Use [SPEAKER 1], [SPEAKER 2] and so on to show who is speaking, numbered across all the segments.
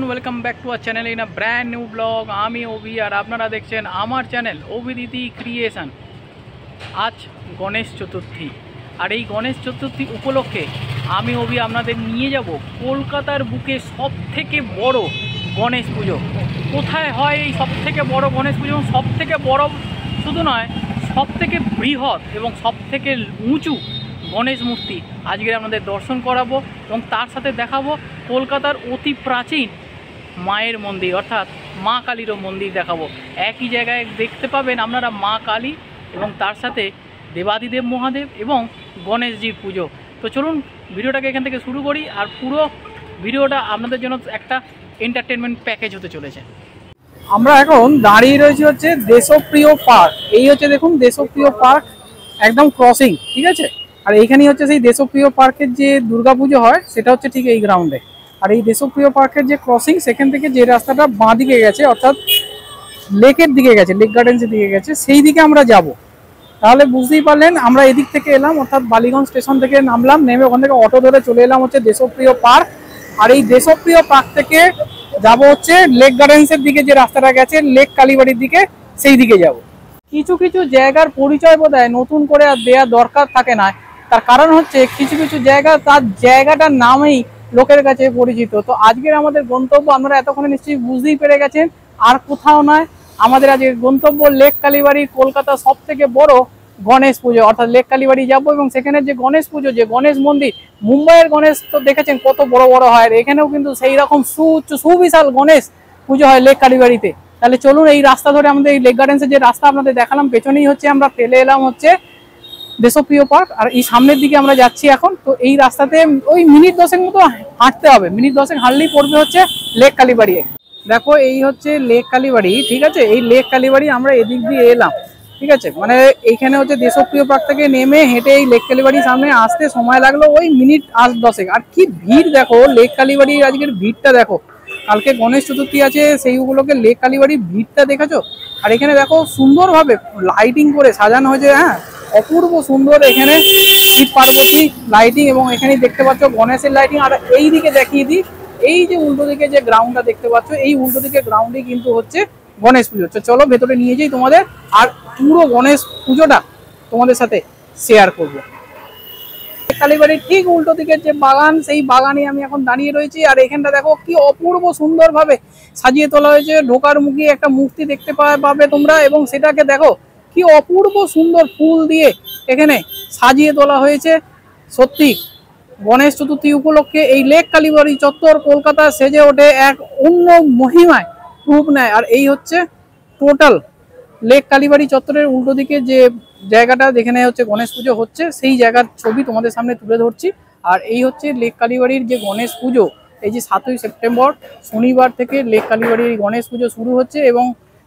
[SPEAKER 1] Welcome back to our channel in a brand new vlog. আমি অভি আর আপনারা দেখছেন আমার চ্যানেল অভিদিতি ক্রিয়েশন। আজ গণেশ চতুর্থী, আর এই গণেশ চতুর্থী উপলক্ষে আমি অভি আপনাদের নিয়ে যাব কলকাতার বুকে সব থেকে বড় গণেশ পুজো। কোথায় হয় এই সব থেকে বড় গণেশ পুজো? এবং সব থেকে বড় শুধু নয়, সব থেকে বৃহৎ এবং সব থেকে উঁচু গণেশ মূর্তি আজকে আমাদের দর্শন করাবো এবং তার সাথে দেখাবো কলকাতার অতি প্রাচীন মায়ের মন্দির, অর্থাৎ মা কালীরও মন্দির দেখাবো। একই জায়গায় দেখতে পাবেন আপনারা মা কালী এবং তার সাথে দেবাদিদেব মহাদেব এবং গণেশজির পুজো। তো চলুন ভিডিওটাকে এখান থেকে শুরু করি, আর পুরো ভিডিওটা আপনাদের জন্য একটা এন্টারটেনমেন্ট প্যাকেজ হতে চলেছে।
[SPEAKER 2] আমরা এখন দাঁড়িয়ে রয়েছি হচ্ছে দেশপ্রিয় পার্ক। এই হচ্ছে দেখুন দেশপ্রিয় পার্ক, একদম ক্রসিং, ঠিক আছে। আর এইখানেই হচ্ছে সেই দেশপ্রিয় পার্কের যে দুর্গাপুজো হয় সেটা হচ্ছে ঠিক এই গ্রাউন্ডে। আর এই দেশপ্রিয় পার্কের যে ক্রসিং, সেখান থেকে যে রাস্তাটা বাঁ দিকে গেছে, অর্থাৎ লেকের দিকে গেছে, লেক গার্ডেন্সের দিকে গেছে, সেই দিকে আমরা যাব। তাহলে বুঝতেই পারলেন আমরা এদিক থেকে এলাম, অর্থাৎ বালিগঞ্জ স্টেশন থেকে নামলাম, নেমে ওখান থেকে অটো ধরে চলে এলাম হচ্ছে দেশপ্রিয় পার্ক। আর এই দেশপ্রিয় পার্ক থেকে যাব হচ্ছে লেক গার্ডেন্সের দিকে, যে রাস্তাটা গেছে লেক কালীবাড়ির দিকে, সেই দিকে যাব। কিছু কিছু জায়গার পরিচয় বোধহয় নতুন করে আর দেওয়া দরকার থাকে না, তার কারণ হচ্ছে কিছু কিছু জায়গা তার জায়গাটার নামেই লোকের কাছে পরিচিত। তো আজকের আমাদের গন্তব্য আপনারা এতক্ষণে নিশ্চয়ই বুঝতেই পেরে গেছেন, আর কোথাও নয়, আমাদের আজকের গন্তব্য লেক কালীবাড়ি, কলকাতা সব থেকে বড় গণেশ পুজো। অর্থাৎ লেক কালীবাড়ি যাবো এবং সেখানে যে গণেশ পুজো, যে গণেশ মন্দির, মুম্বাইয়ের গণেশ তো দেখেছেন কত বড় বড় হয়, আর এখানেও কিন্তু সেই রকম সুবিশাল গণেশ পুজো হয় লেক কালীবাড়িতে। তাহলে চলুন এই রাস্তা ধরে, আমাদের এই লেক গার্ডেন্সের যে রাস্তা আপনাদের দেখালাম পেছনেই হচ্ছে আমরা ফেলে এলাম হচ্ছে দেশপ্রিয় পার্ক, আর এই সামনের দিকে আমরা যাচ্ছি এখন। তো এই রাস্তাতে ওই মিনিট 10 মতো হাঁটতে হবে, মিনিট 10 হাঁটলেই পড়বে হচ্ছে লেক কালীবাড়ি। দেখো এই হচ্ছে লেক কালীবাড়ি, ঠিক আছে। এই লেক কালীবাড়ি আমরা এদিক দিয়ে এলাম, ঠিক আছে। মানে এইখানে হচ্ছে দেশপ্রিয় পার্ক থেকে নেমে হেঁটে এই লেক কালীবাড়ির সামনে আসতে সময় লাগলো ওই মিনিট 8-10। আর কি ভিড় দেখো লেক কালীবাড়ির, আজকের ভিড়টা দেখো। কালকে গণেশ চতুর্থী আছে, সেইগুলোকে লেক কালীবাড়ির ভিড়টা দেখেছো। আর এখানে দেখো সুন্দরভাবে লাইটিং করে সাজানো হয়েছে, হ্যাঁ, অপূর্ব সুন্দর এখানে শিব পার্বতী লাইটিং, এবং এখানে দেখতে পাচ্ছ গণেশের লাইটিং। আর এই দিকে দেখিয়ে দিই, এই যে উল্টো দিকে যে গ্রাউন্ডটা দেখতে পাচ্ছ, এই উল্টো দিকে গ্রাউন্ডে কিন্তু হচ্ছে গণেশ পুজো। চলো ভেতরে নিয়ে যাই তোমাদের, আর পুরো গণেশ পুজোটা তোমাদের সাথে শেয়ার করবো। কালীবাড়ির ঠিক উল্টো দিকের যে বাগান, সেই বাগানে আমি এখন দাঁড়িয়ে রয়েছি। আর এখানটা দেখো কি অপূর্ব সুন্দরভাবে সাজিয়ে তোলা হয়েছে, ঢোকার মুখে একটা মূর্তি দেখতে পাবে তোমরা, এবং সেটাকে দেখো কি অপূর্ব সুন্দর ফুল দিয়ে এখানে সাজিয়ে তোলা হয়েছে। সত্যি গণেশ চতুর্থী উপলক্ষে এই লেক কালীবাড়ি চত্বর কলকাতা সেজে ওঠে এক অন্য মহিমায় রূপ নেয়। আর এই হচ্ছে টোটাল লেক কালীবাড়ি চত্বরের উল্টো দিকে যে জায়গাটা যেখানে হচ্ছে গণেশ পুজো হচ্ছে, সেই জায়গার ছবি তোমাদের সামনে তুলে ধরছি। আর এই হচ্ছে লেক কালীবাড়ির যে গণেশ পুজো, এই যে 7ই সেপ্টেম্বর শনিবার থেকে লেক কালীবাড়ির গণেশ পুজো শুরু হচ্ছে, এবং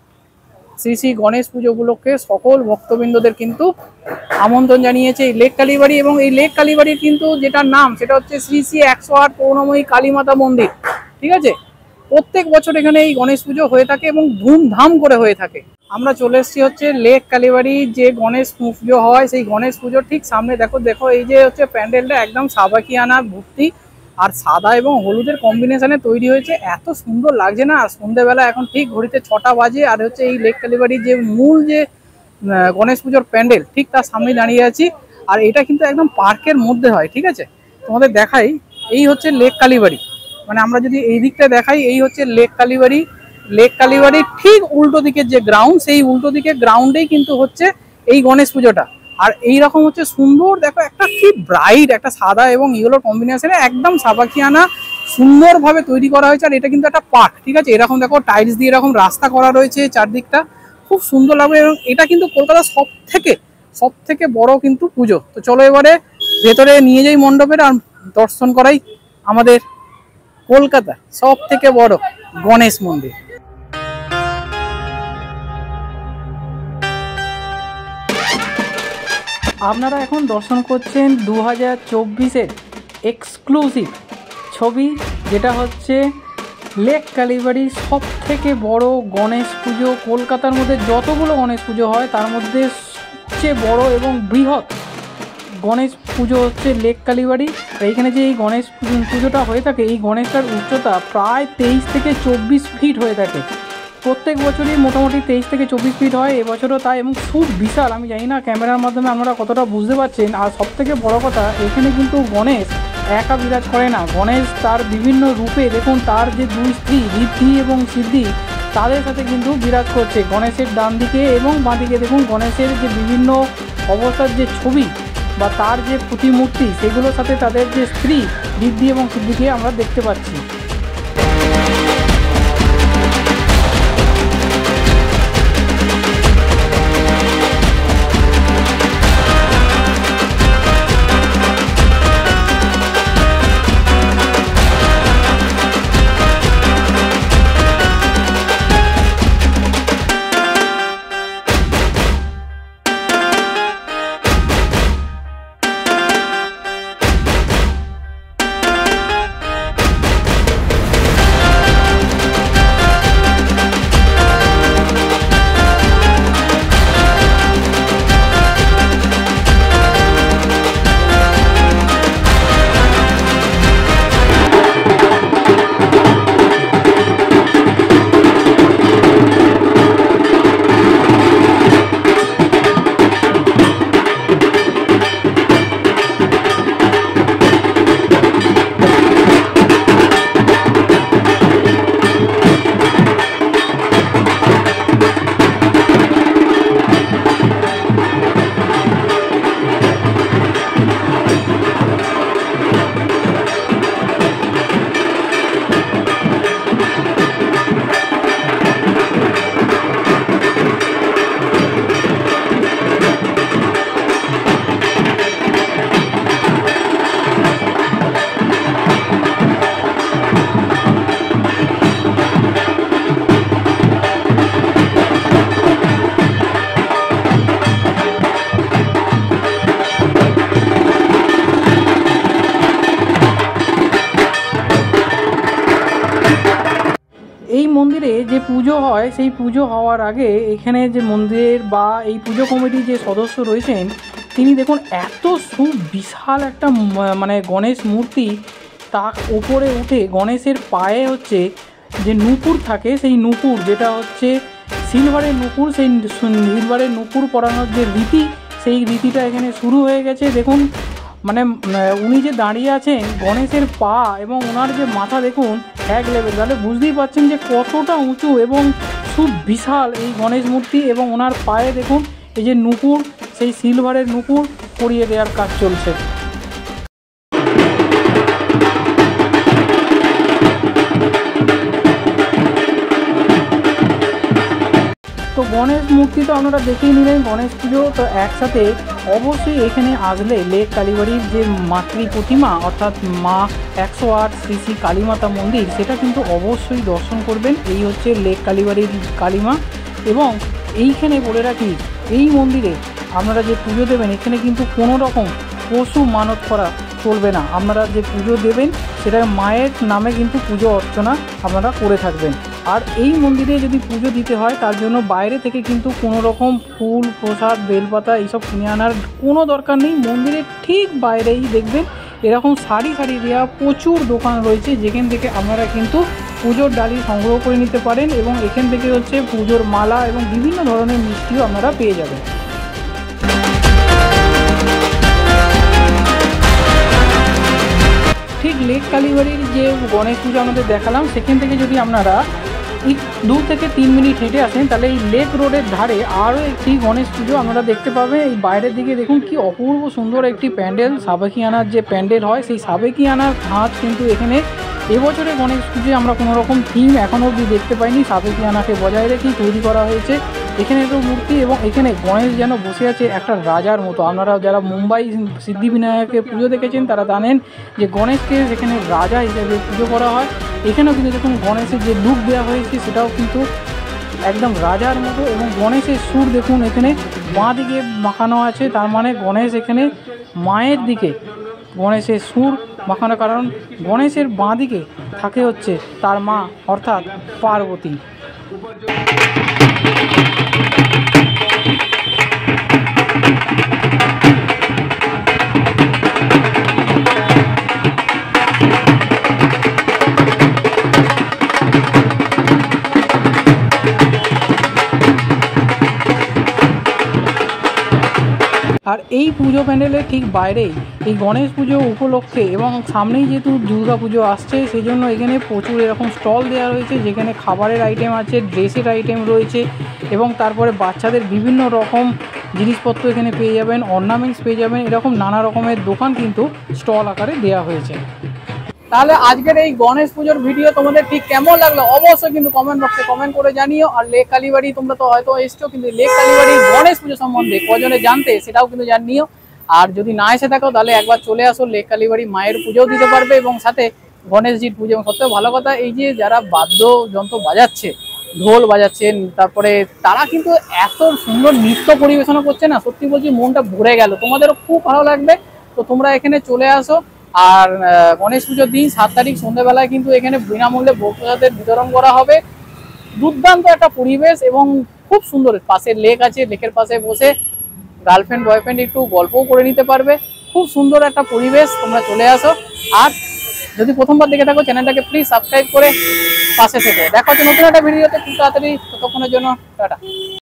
[SPEAKER 2] শ্রী শ্রী গণেশ পুজো উপলক্ষে সকল ভক্তবৃন্দদের কিন্তু আমন্ত্রণ জানিয়েছে এই লেক কালীবাড়ি। এবং এই লেক কালীবাড়ির কিন্তু যেটা নাম, সেটা হচ্ছে শ্রী শ্রী 108 করুণাময়ী কালীমাতা মন্দির, ঠিক আছে। প্রত্যেক বছর এখানে এই গণেশ পুজো হয়ে থাকে এবং ধুমধাম করে হয়ে থাকে। আমরা চলে এসেছি হচ্ছে লেক কালীবাড়ি যে গণেশ পুজো হয়, সেই গণেশ পুজোর ঠিক সামনে। দেখো এই যে হচ্ছে প্যান্ডেলটা একদম সাবাকিয়ানা ভর্তি, আর সাদা এবং হলুদের কম্বিনেশনে তৈরি হয়েছে, এত সুন্দর লাগছে না। আর সন্ধ্যেবেলা এখন ঠিক ঘড়িতে 6টা বাজে, আর হচ্ছে এই লেক কালীবাড়ির যে মূল যে গণেশ পুজোর প্যান্ডেল, ঠিক তার সামনে দাঁড়িয়ে আছি। আর এটা কিন্তু একদম পার্কের মধ্যে হয়, ঠিক আছে। তোমাদের দেখাই, এই হচ্ছে লেক কালীবাড়ি। মানে আমরা যদি এই দিকটা দেখাই, এই হচ্ছে লেক কালীবাড়ি। লেক কালীবাড়ির ঠিক উল্টো দিকের যে গ্রাউন্ড, সেই উল্টো দিকের গ্রাউন্ডেই কিন্তু হচ্ছে এই গণেশ পুজোটা। আর এইরকম হচ্ছে সুন্দর, দেখো একটা কি ব্রাইট, একটা সাদা এবং ইয়েলোর কম্বিনেশনে একদম সাবাকিয়ানা সুন্দরভাবে তৈরি করা হয়েছে। আর এটা কিন্তু একটা পার্ক, ঠিক আছে। এরকম দেখো টাইলস দিয়ে এরকম রাস্তা করা রয়েছে চারদিকটা, খুব সুন্দর লাগবে। এবং এটা কিন্তু কলকাতার সব থেকে বড় কিন্তু পুজো। তো চলো এবারে ভেতরে নিয়ে যাই মণ্ডপের, আর দর্শন করাই আমাদের কলকাতা সব থেকে বড় গণেশ মন্দির। আপনারা এখন দর্শন করছেন 2024-এর এক্সক্লুসিভ ছবি, যেটা হচ্ছে লেক কালীবাড়ির সব থেকে বড় গণেশ পুজো। কলকাতার মধ্যে যতগুলো গণেশ পুজো হয় তার মধ্যে সবচেয়ে বড় এবং বৃহৎ গণেশ পুজো হচ্ছে লেক কালীবাড়ি। আর এইখানে যে এই গণেশ পুজোটা হয়ে থাকে, এই গণেশটার উচ্চতা প্রায় 23 থেকে 24 ফিট হয়ে থাকে। প্রত্যেক বছরই মোটামুটি 23 থেকে 24 ফিট হয়, এবছরও তাই, এবং খুব বিশাল। আমি জানি না ক্যামেরার মাধ্যমে আপনারা কতটা বুঝতে পারছেন। আর সবথেকে বড় কথা, এখানে কিন্তু গণেশ একা বিরাজ করে না, গণেশ তার বিভিন্ন রূপে, দেখুন তার যে দুই স্ত্রী ঋদ্ধি এবং সিদ্ধি, তাদের সাথে কিন্তু বিরাজ করছে। গণেশের ডান দিকে এবং বাঁ দিকে দেখুন গণেশের যে বিভিন্ন অবস্থার যে ছবি বা তার যে প্রতিমূর্তি, সেগুলোর সাথে তাদের যে স্ত্রী ঋদ্ধি এবং সিদ্ধিকে আমরা দেখতে পাচ্ছি। এই মন্দিরে যে পুজো হয়, সেই পুজো হওয়ার আগে এখানে যে মন্দিরের বা এই পুজো কমিটির যে সদস্য রয়েছেন, তিনি দেখুন এত সুবিশাল একটা মানে গণেশ মূর্তি, তার ওপরে উঠে গণেশের পায়ে হচ্ছে যে নূপুর থাকে, সেই নূপুর যেটা হচ্ছে সিলভারের নূপুর, সেই সিলভারের নূপুর পরানোর যে রীতি, সেই রীতিটা এখানে শুরু হয়ে গেছে। দেখুন মানে উনি যে দাঁড়িয়ে আছেন, গণেশের পা এবং ওনার যে মাথা দেখুন এক লেভেল, তাহলে বুঝতেই পারছেন যে কতটা উঁচু এবং সুবিশাল এই গণেশ মূর্তি। এবং ওনার পায়ে দেখুন এই যে নূপুর, সেই সিলভারের নূপুর পরিয়ে দেওয়ার কাজ চলছে। তো গণেশ মূর্তি তো আপনারা দেখেই নিলেন, গণেশ পুজো তো একসাথে অবশ্যই এখানে আসলে লেক কালীবাড়ির যে মাতৃ প্রতিমা অর্থাৎ মা 108 শ্রী শ্রী কালীমাতা মন্দির, সেটা কিন্তু অবশ্যই দর্শন করবেন। এই হচ্ছে লেক কালীবাড়ির কালীমা। এবং এইখানে বলে রাখি, এই মন্দিরে আপনারা যে পুজো দেবেন, এখানে কিন্তু কোনো রকম পশু মানত করা চলবে না। আপনারা যে পুজো দেবেন সেটা মায়ের নামে কিন্তু পুজো অর্চনা আপনারা করে থাকবেন। আর এই মন্দিরে যদি পুজো দিতে হয়, তার জন্য বাইরে থেকে কিন্তু কোনো রকম ফুল প্রসাদ বেলপাতা এইসব কিনে আনার কোনো দরকার নেই। মন্দিরের ঠিক বাইরেই দেখবেন এরকম সারি সারি দেওয়া প্রচুর দোকান রয়েছে, যেখান থেকে আপনারা কিন্তু পুজোর ডালি সংগ্রহ করে নিতে পারেন। এবং এখান থেকে হচ্ছে পুজোর মালা এবং বিভিন্ন ধরনের মিষ্টিও আপনারা পেয়ে যাবেন। ঠিক লেক কালীবাড়ির যে গণেশ পুজো আমাদের দেখালাম, সেখান থেকে যদি আপনারা 2 থেকে 3 মিনিট হেঁটে আসেন, তাহলে এই লেক রোডের ধারে আরও একটি গণেশ পুজো আপনারা দেখতে পাবেন। এই বাইরের দিকে দেখুন কি অপূর্ব সুন্দর একটি প্যান্ডেল, সাবেকিয়ানার যে প্যান্ডেল হয়, সেই সাবেকিয়ানার ধাঁচ কিন্তু এখানে এবছরে গণেশ পুজোয় আমরা কোনো রকম থিম এখনও অবধি দেখতে পাইনি। সাবেকিয়ানাকে বজায় রেখেই তৈরি করা হয়েছে এখানে একটা মূর্তি। এবং এখানে গণেশ যেন বসে আছে একটা রাজার মতো। আপনারা যারা মুম্বাই সিদ্ধিবিনায়কের পুজো দেখেছেন, তারা জানেন যে গণেশকে এখানে রাজা হিসেবে পুজো করা হয়। এখানেও কিন্তু দেখুন গণেশের যে লুক দেওয়া হয়েছে, সেটাও কিন্তু একদম রাজার মতো। এবং গণেশের সুর দেখুন এখানে বাঁ দিকে মাখানো আছে, তার মানে গণেশ এখানে মায়ের দিকে গণেশের সুর মাখানো, কারণ গণেশের বাঁ দিকে থাকে হচ্ছে তার মা অর্থাৎ পার্বতী। আর এই পুজো প্যান্ডেলের ঠিক বাইরেই এই গণেশ পুজো উপলক্ষে এবং সামনেই যেহেতু দুর্গা পুজো আসছে সেই জন্য এখানে প্রচুর এরকম স্টল দেওয়া রয়েছে, যেখানে খাবারের আইটেম আছে, ড্রেসের আইটেম রয়েছে এবং তারপরে বাচ্চাদের বিভিন্ন রকম জিনিসপত্র এখানে পেয়ে যাবেন, অর্নামেন্টস পেয়ে যাবেন, এরকম নানা রকমের দোকান কিন্তু স্টল আকারে দেওয়া হয়েছে। তাহলে আজকের এই গণেশ পুজোর ভিডিও তোমাদের ঠিক কেমন লাগলো অবশ্যই কিন্তু কমেন্ট বক্সে কমেন্ট করে জানিও। আর লেক কালীবাড়ি তোমরা তো হয়তো এসছো, কিন্তু লেক কালীবাড়ির গণেশ পুজো সম্বন্ধে কজনে জানতে সেটাও কিন্তু জানিও। আর যদি না এসে থাকো তাহলে একবার চলে আসো, লেক কালীবাড়ি মায়ের পুজোও দিতে পারবে এবং সাথে গণেশজির পুজো। এবং সবথেকে ভালো কথা, এই যে যারা বাদ্যযন্ত্র বাজাচ্ছে, ঢোল বাজাচ্ছেন, তারপরে তারা কিন্তু এত সুন্দর নৃত্য পরিবেশনা করছে না, সত্যি বলছি মনটা ভরে গেল, তোমাদেরও খুব ভালো লাগবে। তো তোমরা এখানে চলে আসো। আর গণেশ পুজোর দিন 7 তারিখ সন্ধ্যেবেলায় কিন্তু এখানে বিনামূল্যে ভোগ প্রসাদের বিতরণ করা হবে। দুর্দান্ত একটা পরিবেশ এবং খুব সুন্দর, পাশে লেক আছে, লেকের পাশে বসে গার্লফ্রেন্ড বয়ফ্রেন্ড একটু গল্পও করে নিতে পারবে। খুব সুন্দর একটা পরিবেশ, তোমরা চলে আসো। আর যদি প্রথমবার দেখে থাকো চ্যানেলটাকে প্লিজ সাবস্ক্রাইব করে পাশে থেকে দেখা হচ্ছে নতুন একটা ভিডিওতে খুব তাড়াতাড়ি। ততক্ষণের জন্য টাটা।